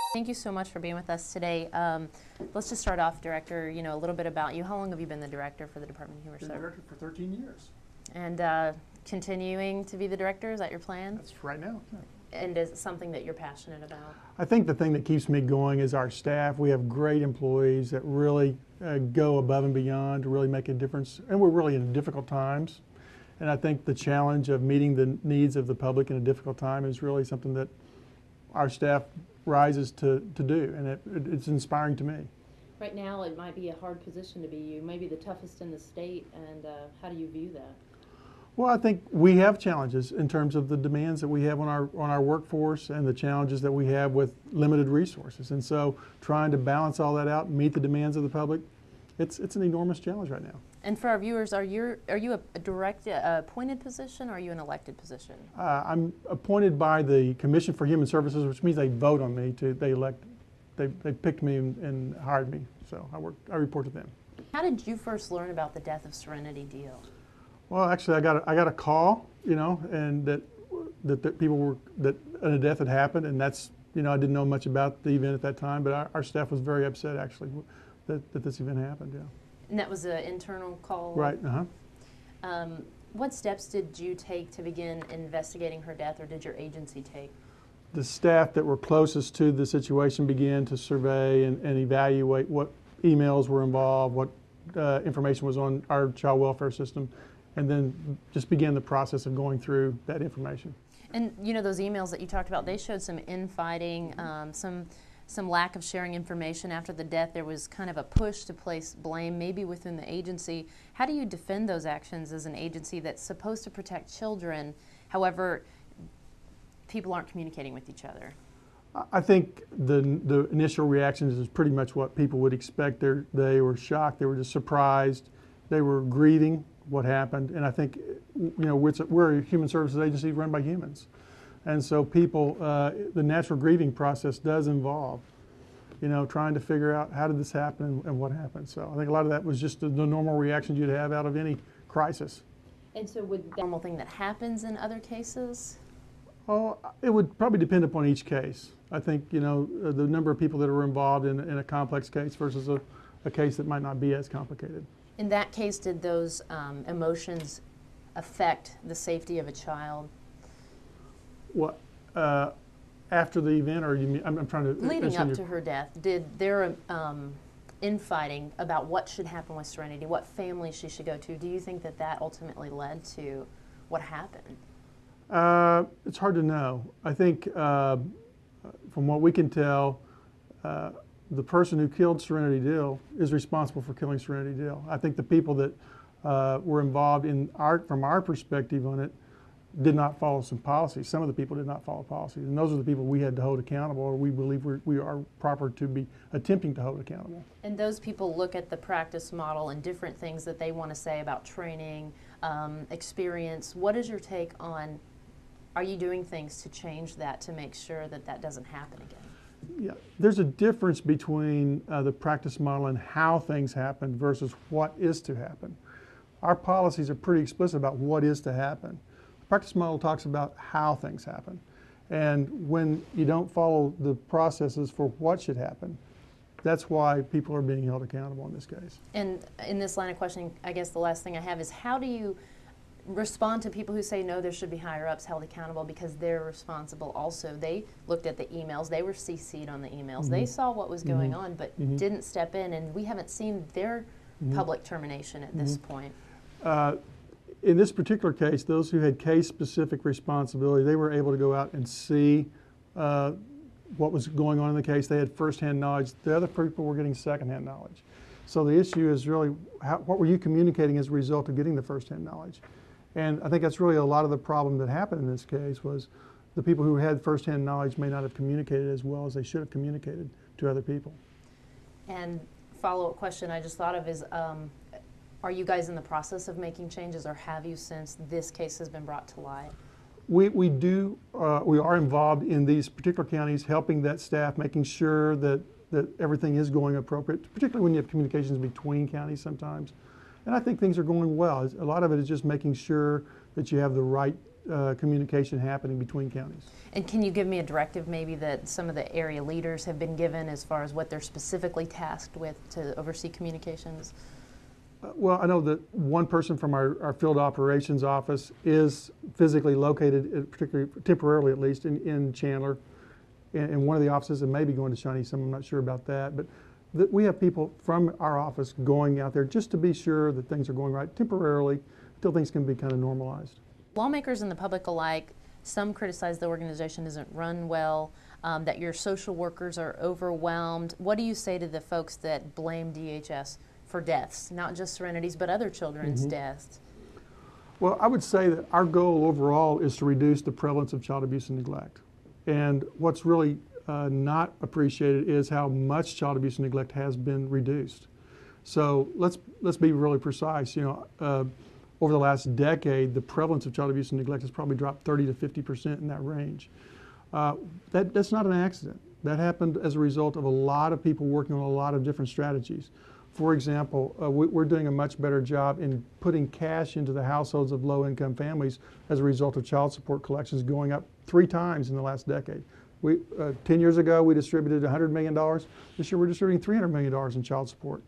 Thank you so much for being with us today. Let's just start off, Director, a little bit about you. How long have you been the Director for the Department of Human Services? Been Director for 13 years. And continuing to be the Director, is that your plan? That's right now. Yeah. And is it something that you're passionate about? I think the thing that keeps me going is our staff. We have great employees that really go above and beyond to really make a difference. And we're really in difficult times. And I think the challenge of meeting the needs of the public in a difficult time is really something that our staff rises to do. And it's inspiring to me. Right now, it might be a hard position to be you, maybe the toughest in the state. And how do you view that? Well, I think we have challenges in terms of the demands that we have on our workforce and the challenges that we have with limited resources. And so trying to balance all that out and meet the demands of the public, it's an enormous challenge right now. And for our viewers, are you a direct appointed position or are you an elected position? I'm appointed by the Commission for Human Services, which means they vote on me. They picked me and hired me. So I report to them. How did you first learn about the death of Serenity Deal? Well, actually, I got a call, and that a death had happened, and that's, I didn't know much about the event at that time, but our staff was very upset actually that this event happened. Yeah. And that was an internal call? Right. What steps did you take to begin investigating her death, or did your agency take? The staff that were closest to the situation began to survey and evaluate what emails were involved, what information was on our child welfare system, and then just began the process of going through that information. And those emails that you talked about, they showed some infighting, some lack of sharing information after the death. There was kind of a push to place blame, maybe within the agency. How do you defend those actions as an agency that's supposed to protect children? However, people aren't communicating with each other. I think the initial reactions is pretty much what people would expect. They were shocked. They were just surprised. They were grieving what happened. And I think, we're a human services agency run by humans. And so people, the natural grieving process does involve, trying to figure out how did this happen and what happened. So I think a lot of that was just the normal reactions you'd have out of any crisis. And so would that normal thing that happens in other cases? Oh, it would probably depend upon each case. I think, the number of people that are involved in a complex case versus a case that might not be as complicated. In that case, did those emotions affect the safety of a child? What, after the event, or you mean, I'm trying to... Leading up to her death, did there infighting about what should happen with Serenity, what family she should go to, do you think that ultimately led to what happened? It's hard to know. I think from what we can tell, the person who killed Serenity Dill is responsible for killing Serenity Dill. I think the people that were involved from our perspective on it, did not follow some policies. Some of the people did not follow policies, and those are the people we had to hold accountable, or we believe we are proper to be attempting to hold accountable. And those people look at the practice model and different things that they want to say about training, experience. What is your take on, are you doing things to change that to make sure that doesn't happen again? Yeah, there's a difference between the practice model and how things happen versus what is to happen. Our policies are pretty explicit about what is to happen. The practice model talks about how things happen. And when you don't follow the processes for what should happen, that's why people are being held accountable in this case. And in this line of questioning, I guess the last thing I have is, how do you respond to people who say, no, there should be higher-ups held accountable because they're responsible also? They looked at the emails. They were CC'd on the emails. Mm-hmm. They saw what was going Mm-hmm. on, but Mm-hmm. didn't step in, and we haven't seen their Mm-hmm. public termination at this point. In this particular case, those who had case-specific responsibility, they were able to go out and see what was going on in the case. They had first-hand knowledge. The other people were getting second-hand knowledge. So the issue is really, what were you communicating as a result of getting the first-hand knowledge? And I think that's really a lot of the problem that happened in this case, was the people who had first-hand knowledge may not have communicated as well as they should have communicated to other people. And follow-up question I just thought of is, are you guys in the process of making changes, or have you since this case has been brought to light? We are involved in these particular counties, helping that staff, making sure that everything is going appropriate, particularly when you have communications between counties sometimes. And I think things are going well. A lot of it is just making sure that you have the right communication happening between counties. And can you give me a directive maybe that some of the area leaders have been given as far as what they're specifically tasked with to oversee communications? Well, I know that one person from our field operations office is physically located, particularly temporarily at least, in Chandler, in one of the offices, and maybe going to Shawnee some. I'm not sure about that, but we have people from our office going out there just to be sure that things are going right temporarily until things can be kind of normalized. Lawmakers and the public alike, some criticize the organization isn't run well, that your social workers are overwhelmed. What do you say to the folks that blame DHS for deaths, not just Serenity's, but other children's deaths? Well, I would say that our goal overall is to reduce the prevalence of child abuse and neglect. And what's really not appreciated is how much child abuse and neglect has been reduced. So let's be really precise. You know, over the last decade, the prevalence of child abuse and neglect has probably dropped 30 to 50% in that range. That's not an accident. That happened as a result of a lot of people working on a lot of different strategies. For example, we're doing a much better job in putting cash into the households of low-income families as a result of child support collections going up 3 times in the last decade. 10 years ago, we distributed $100 million. This year, we're distributing $300 million in child support.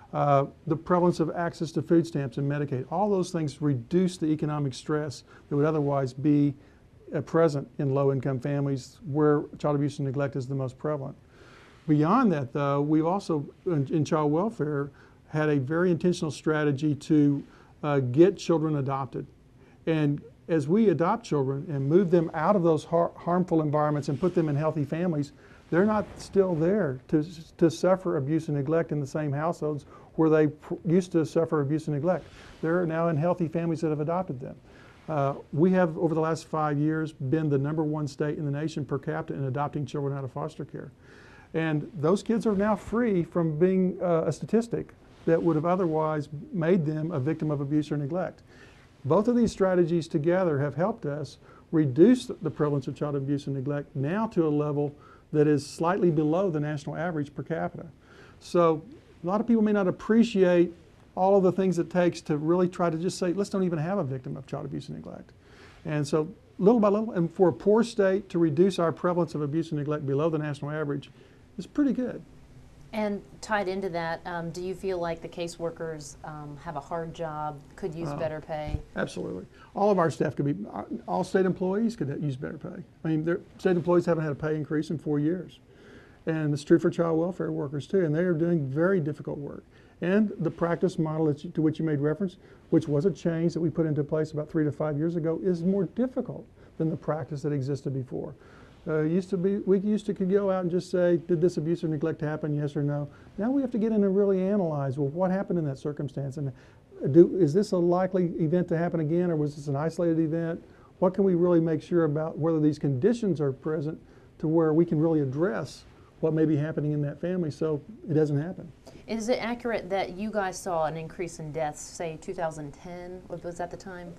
The prevalence of access to food stamps and Medicaid, all those things reduce the economic stress that would otherwise be present in low-income families where child abuse and neglect is the most prevalent. Beyond that, though, we've also, in child welfare, had a very intentional strategy to get children adopted. And as we adopt children and move them out of those harmful environments and put them in healthy families, they're not still there to suffer abuse and neglect in the same households where they used to suffer abuse and neglect. They're now in healthy families that have adopted them. We have, over the last 5 years, been the #1 state in the nation per capita in adopting children out of foster care. And those kids are now free from being a statistic that would have otherwise made them a victim of abuse or neglect. Both of these strategies together have helped us reduce the prevalence of child abuse and neglect now to a level that is slightly below the national average per capita. So a lot of people may not appreciate all of the things it takes to really try to just say, let's don't even have a victim of child abuse and neglect. And so little by little, and for a poor state to reduce our prevalence of abuse and neglect below the national average is pretty good. And tied into that, do you feel like the caseworkers have a hard job, could use better pay? Absolutely. All of our staff could be, all state employees could use better pay. I mean, state employees haven't had a pay increase in 4 years. And it's true for child welfare workers too, and they are doing very difficult work. And the practice model to which you made reference, which was a change that we put into place about 3 to 5 years ago, is more difficult than the practice that existed before. We used to could go out and just say, did this abuse or neglect happen, yes or no? Now we have to get in and really analyze, well, what happened in that circumstance? And is this a likely event to happen again, or was this an isolated event? What can we really make sure about whether these conditions are present to where we can really address what may be happening in that family so it doesn't happen? Is it accurate that you guys saw an increase in deaths, say 2010? Was that the time?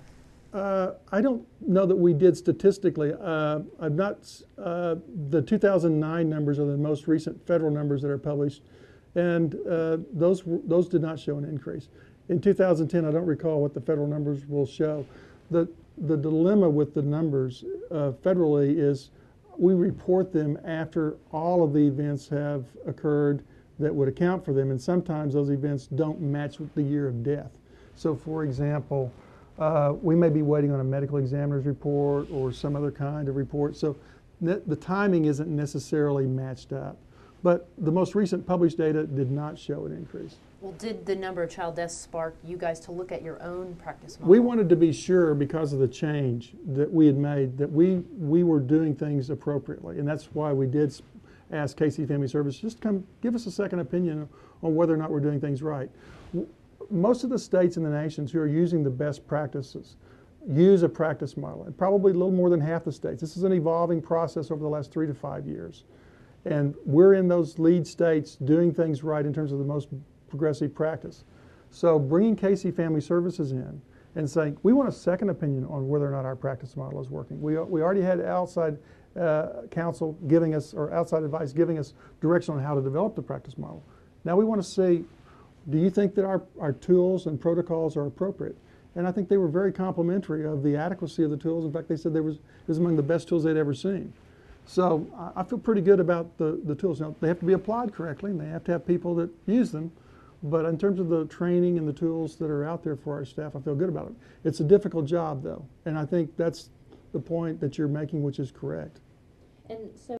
I don't know that we did statistically. I'm not. The 2009 numbers are the most recent federal numbers that are published, and those did not show an increase. In 2010, I don't recall what the federal numbers will show. The dilemma with the numbers federally is we report them after all of the events have occurred that would account for them, and sometimes those events don't match with the year of death. So, for example, we may be waiting on a medical examiner's report or some other kind of report, so the timing isn't necessarily matched up. But the most recent published data did not show an increase. Well, did the number of child deaths spark you guys to look at your own practice model? We wanted to be sure, because of the change that we had made, that we were doing things appropriately, and that's why we did ask KC Family Services just come give us a second opinion on whether or not we're doing things right. Most of the states in the nations who are using the best practices use a practice model, and probably a little more than half the states. This is an evolving process over the last 3 to 5 years. And we're in those lead states doing things right in terms of the most progressive practice. So bringing KC Family Services in and saying, we want a second opinion on whether or not our practice model is working. We already had outside counsel giving us, or outside advice giving us direction on how to develop the practice model. Now we want to see, do you think that our tools and protocols are appropriate? And I think they were very complimentary of the adequacy of the tools. In fact, they said it was among the best tools they'd ever seen. So I feel pretty good about the tools. Now, they have to be applied correctly, and they have to have people that use them. But in terms of the training and the tools that are out there for our staff, I feel good about it. It's a difficult job, though, and I think that's the point that you're making, which is correct. And so